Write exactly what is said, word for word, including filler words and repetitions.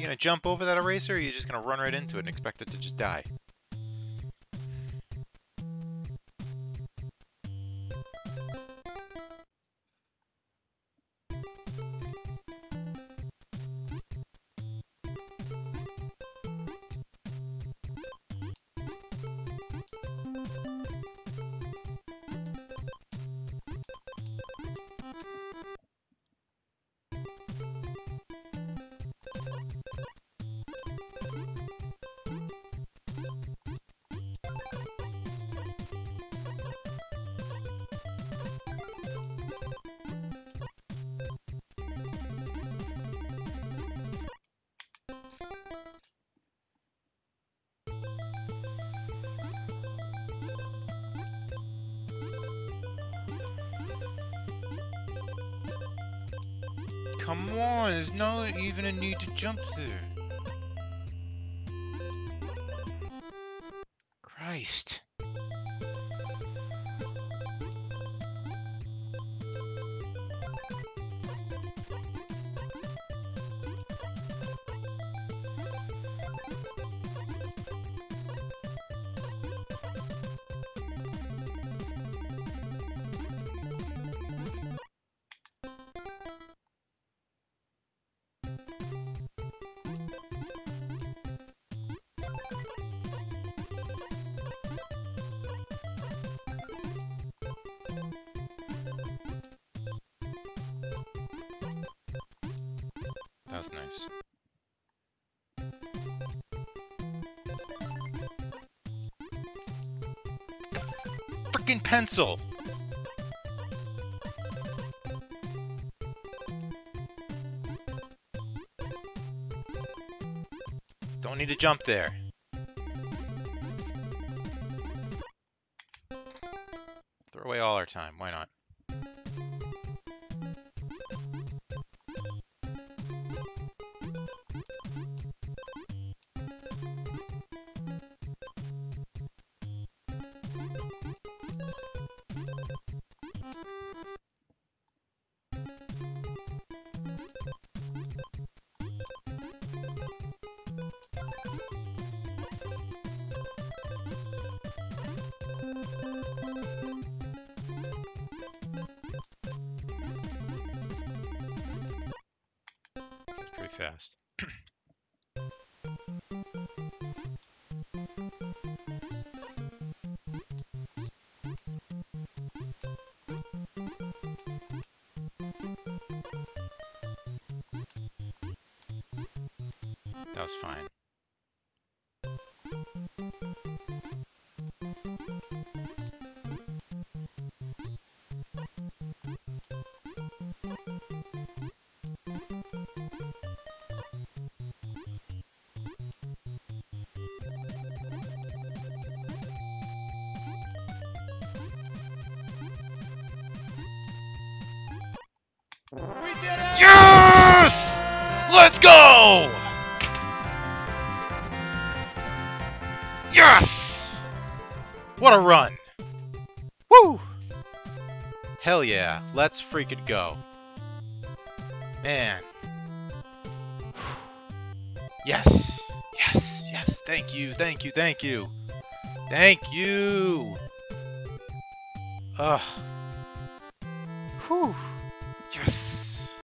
gonna jump over that eraser, or are you just gonna run right into it and expect it to just die? Come on, there's no even a need to jump there. Christ. That was nice. Freaking pencil! Don't need to jump there. Throw away all our time, why not? Pretty fast. That was fine. We did it! Yes! Let's go! Yes! What a run! Woo! Hell yeah, let's freaking go. Man. Yes! Yes! Yes! Thank you, thank you, thank you! Thank you! Ugh.